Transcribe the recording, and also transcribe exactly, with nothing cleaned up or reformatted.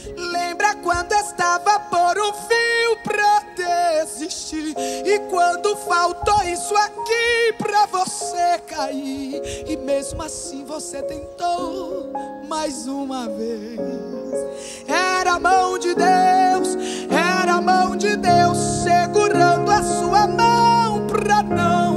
Lembra quando estava por um fio pra desistir, e quando faltou isso aqui pra você cair, e mesmo assim você tentou mais uma vez. Era a mão de Deus, era a mão de Deus segurando a sua mão pra não